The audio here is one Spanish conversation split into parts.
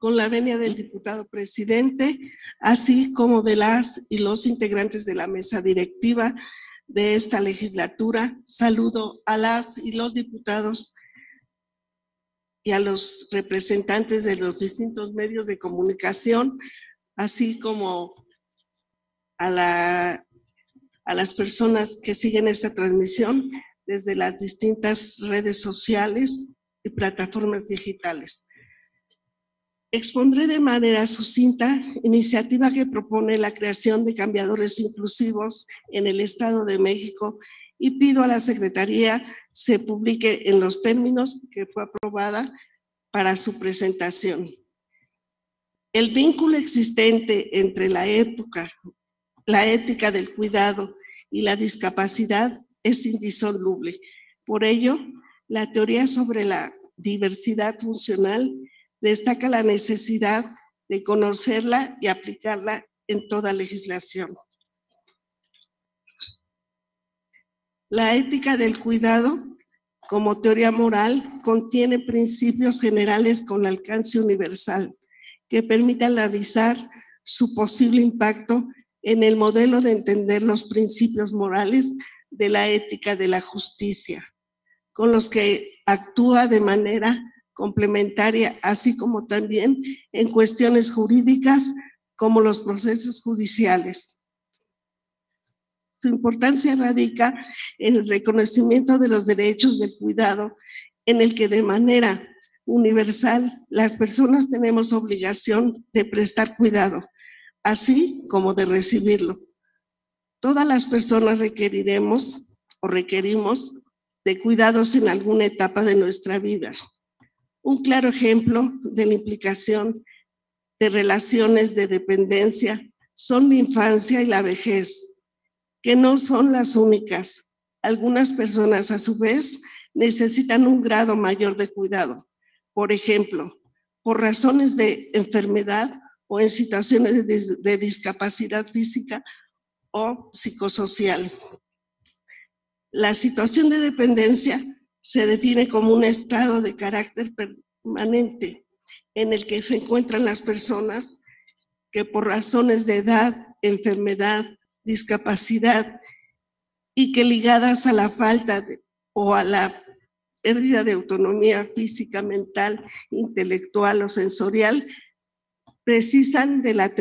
con la venia del diputado presidente, así como de las y los integrantes de la mesa directiva de esta legislatura. Saludo a las y los diputados y a los representantes de los distintos medios de comunicación, así como a las personas que siguen esta transmisión desde las distintas redes sociales y plataformas digitales. Expondré de manera sucinta iniciativa que propone la creación de cambiadores inclusivos en el Estado de México y pido a la Secretaría se publique en los términos que fue aprobada para su presentación. El vínculo existente entre la ética del cuidado y la discapacidad es indisoluble. Por ello, la teoría sobre la diversidad funcional destaca la necesidad de conocerla y aplicarla en toda legislación. La ética del cuidado, como teoría moral, contiene principios generales con alcance universal que permitan analizar su posible impacto en el modelo de entender los principios morales de la ética de la justicia, con los que actúa de manera complementaria, así como también en cuestiones jurídicas como los procesos judiciales. Su importancia radica en el reconocimiento de los derechos del cuidado, en el que de manera universal las personas tenemos obligación de prestar cuidado, así como de recibirlo. Todas las personas requeriremos o requerimos de cuidados en alguna etapa de nuestra vida. Un claro ejemplo de la implicación de relaciones de dependencia son la infancia y la vejez, que no son las únicas. Algunas personas, a su vez, necesitan un grado mayor de cuidado. Por ejemplo, por razones de enfermedad o en situaciones de discapacidad física o psicosocial. La situación de dependencia se define como un estado de carácter permanente en el que se encuentran las personas que por razones de edad, enfermedad, discapacidad y que ligadas a la falta o a la pérdida de autonomía física, mental, intelectual o sensorial, precisan de la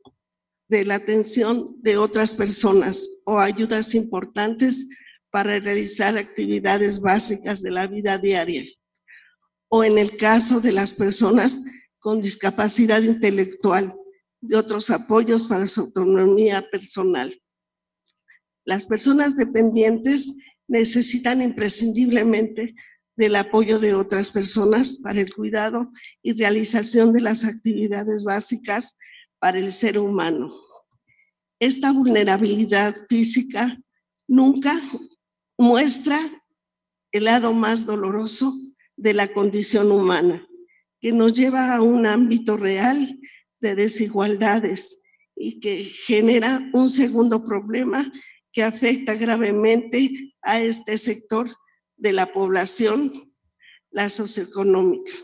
atención de otras personas o ayudas importantes para realizar actividades básicas de la vida diaria, o en el caso de las personas con discapacidad intelectual, de otros apoyos para su autonomía personal. Las personas dependientes necesitan imprescindiblemente del apoyo de otras personas para el cuidado y realización de las actividades básicas para el ser humano. Esta vulnerabilidad física nunca muestra el lado más doloroso de la condición humana, que nos lleva a un ámbito real de desigualdades y que genera un segundo problema que afecta gravemente a este sector de la población, la socioeconómica.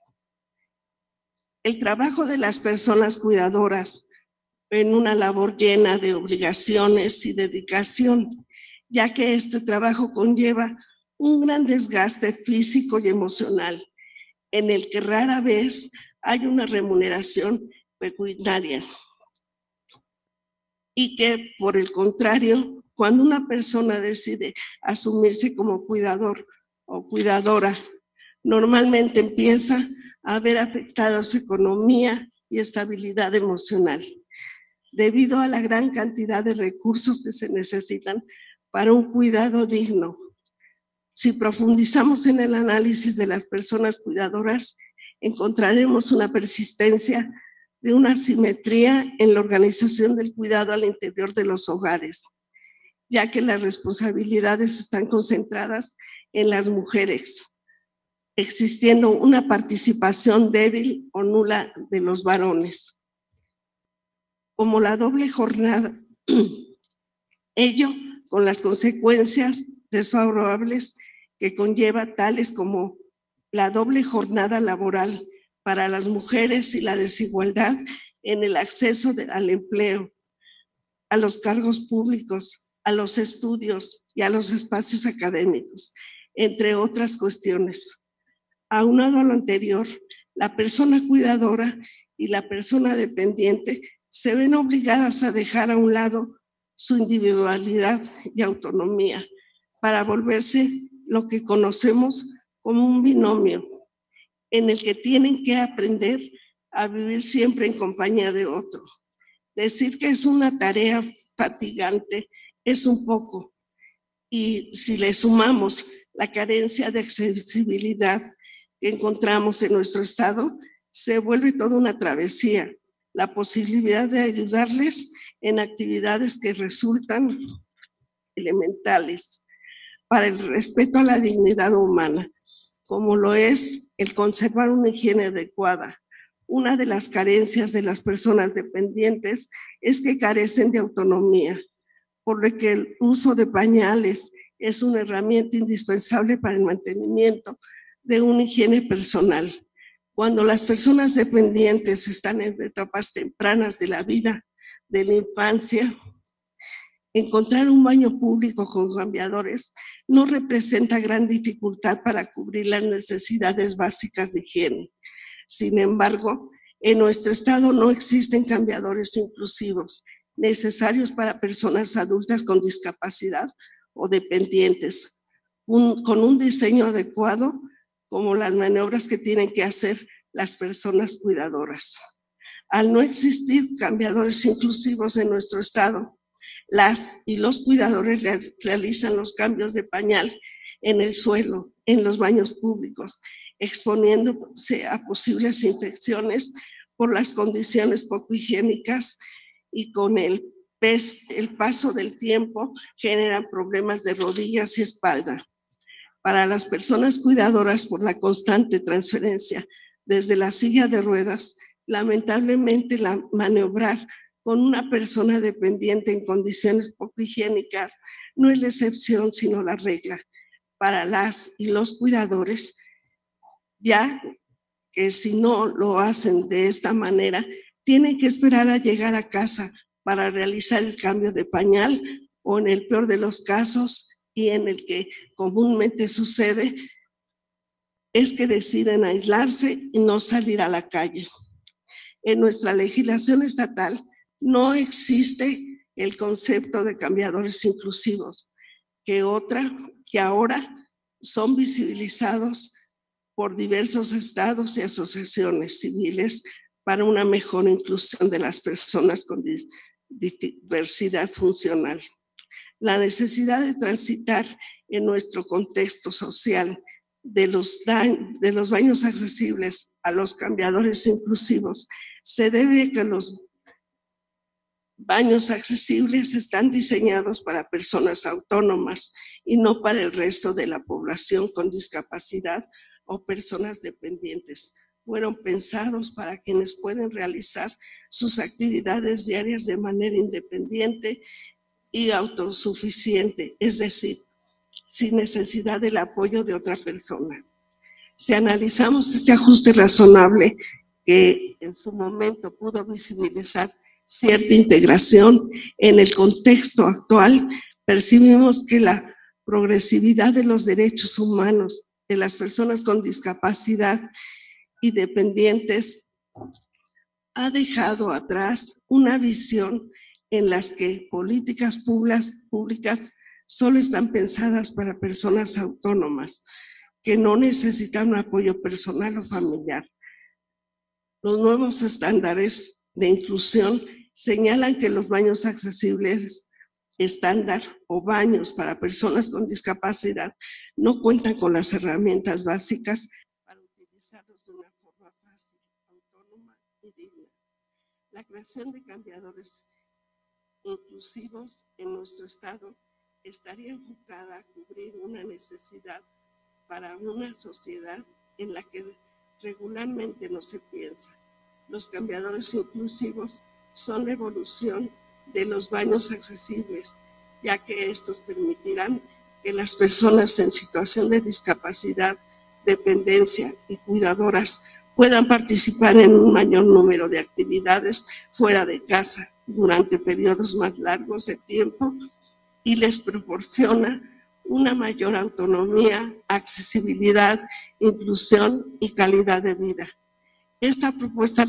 El trabajo de las personas cuidadoras en una labor llena de obligaciones y dedicación, ya que este trabajo conlleva un gran desgaste físico y emocional, en el que rara vez hay una remuneración pecuniaria. Y que, por el contrario, cuando una persona decide asumirse como cuidador o cuidadora, normalmente empieza a ver afectada su economía y estabilidad emocional, debido a la gran cantidad de recursos que se necesitan para un cuidado digno. Si profundizamos en el análisis de las personas cuidadoras, encontraremos una persistencia de una asimetría en la organización del cuidado al interior de los hogares, ya que las responsabilidades están concentradas en las mujeres, existiendo una participación débil o nula de los varones. Como la doble jornada, ello con las consecuencias desfavorables que conlleva, tales como la doble jornada laboral para las mujeres y la desigualdad en el acceso al empleo, a los cargos públicos, a los estudios y a los espacios académicos, entre otras cuestiones. Aunado a lo anterior, la persona cuidadora y la persona dependiente se ven obligadas a dejar a un lado su individualidad y autonomía para volverse lo que conocemos como un binomio, en el que tienen que aprender a vivir siempre en compañía de otro. Decir que es una tarea fatigante es un poco, y si le sumamos la carencia de accesibilidad que encontramos en nuestro estado, se vuelve toda una travesía. La posibilidad de ayudarles en actividades que resultan elementales para el respeto a la dignidad humana, como lo es el conservar una higiene adecuada. Una de las carencias de las personas dependientes es que carecen de autonomía, por lo que el uso de pañales es una herramienta indispensable para el mantenimiento de una higiene personal. Cuando las personas dependientes están en etapas tempranas de la vida, de la infancia, encontrar un baño público con cambiadores no representa gran dificultad para cubrir las necesidades básicas de higiene. Sin embargo, en nuestro estado no existen cambiadores inclusivos necesarios para personas adultas con discapacidad o dependientes, con un diseño adecuado como las maniobras que tienen que hacer las personas cuidadoras. Al no existir cambiadores inclusivos en nuestro estado, las y los cuidadores realizan los cambios de pañal en el suelo, en los baños públicos, exponiéndose a posibles infecciones por las condiciones poco higiénicas, y con el paso del tiempo generan problemas de rodillas y espalda. Para las personas cuidadoras, por la constante transferencia desde la silla de ruedas, lamentablemente maniobrar con una persona dependiente en condiciones poco higiénicas no es la excepción, sino la regla. Para las y los cuidadores, ya que si no lo hacen de esta manera, tienen que esperar a llegar a casa para realizar el cambio de pañal, o en el peor de los casos, y en el que comúnmente sucede, es que deciden aislarse y no salir a la calle. En nuestra legislación estatal no existe el concepto de cambiadores inclusivos, que ahora son visibilizados por diversos estados y asociaciones civiles para una mejor inclusión de las personas con diversidad funcional. La necesidad de transitar en nuestro contexto social de los baños accesibles a los cambiadores inclusivos se debe a que los baños accesibles están diseñados para personas autónomas y no para el resto de la población con discapacidad o personas dependientes. Fueron pensados para quienes pueden realizar sus actividades diarias de manera independiente y autosuficiente, es decir, sin necesidad del apoyo de otra persona. Si analizamos este ajuste razonable que en su momento pudo visibilizar cierta integración en el contexto actual, percibimos que la progresividad de los derechos humanos de las personas con discapacidad y dependientes ha dejado atrás una visión en las que políticas públicas solo están pensadas para personas autónomas que no necesitan un apoyo personal o familiar. Los nuevos estándares de inclusión señalan que los baños accesibles estándar o baños para personas con discapacidad no cuentan con las herramientas básicas para utilizarlos de una forma fácil, autónoma y digna. La creación de cambiadores inclusivos en nuestro estado estaría enfocada a cubrir una necesidad para una sociedad en la que regularmente no se piensa. Los cambiadores inclusivos son la evolución de los baños accesibles, ya que estos permitirán que las personas en situación de discapacidad, dependencia y cuidadoras puedan participar en un mayor número de actividades fuera de casa durante periodos más largos de tiempo y les proporciona una mayor autonomía, accesibilidad, inclusión y calidad de vida. Esta propuesta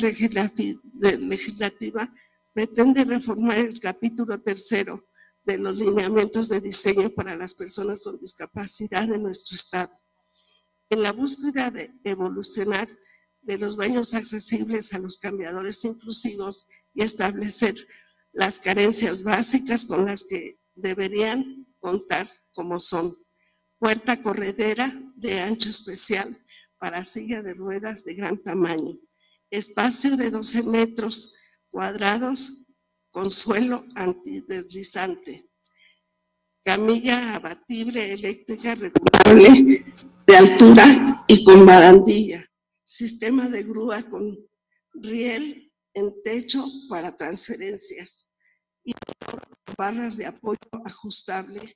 legislativa pretende reformar el capítulo 3 de los lineamientos de diseño para las personas con discapacidad de nuestro estado. En la búsqueda de evolucionar de los baños accesibles a los cambiadores inclusivos y establecer las carencias básicas con las que deberían contar, como son puerta corredera de ancho especial para silla de ruedas de gran tamaño, espacio de 12 metros cuadrados con suelo antideslizante, camilla abatible eléctrica regulable de altura y con barandilla, sistema de grúa con riel en techo para transferencias y barras de apoyo ajustable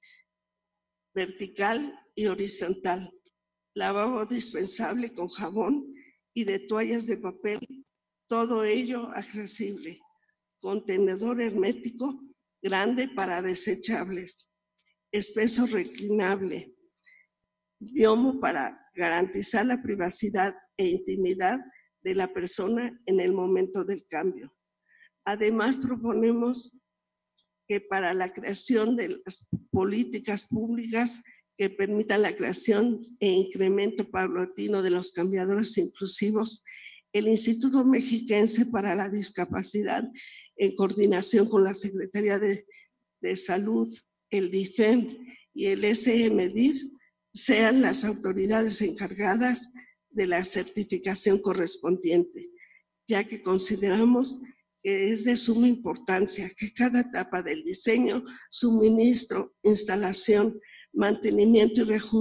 vertical y horizontal, lavabo dispensable con jabón y de toallas de papel, todo ello accesible, contenedor hermético grande para desechables, espeso reclinable, biomo para garantizar la privacidad e intimidad de la persona en el momento del cambio. Además, proponemos que para la creación de las políticas públicas que permitan la creación e incremento paulatino de los cambiadores inclusivos, el Instituto Mexiquense para la Discapacidad, en coordinación con la Secretaría de Salud, el DIFEM y el SMDIF, sean las autoridades encargadas de la certificación correspondiente, ya que consideramos que es de suma importancia que cada etapa del diseño, suministro, instalación, mantenimiento y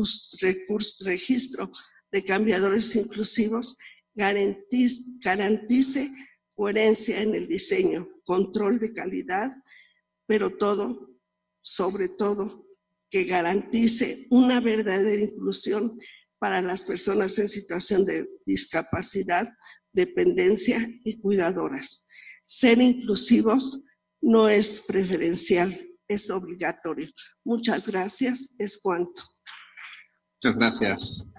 registro de cambiadores inclusivos garantice coherencia en el diseño, control de calidad, pero sobre todo, que garantice una verdadera inclusión para las personas en situación de discapacidad, dependencia y cuidadoras. Ser inclusivos no es preferencial, es obligatorio. Muchas gracias, es cuanto. Muchas gracias.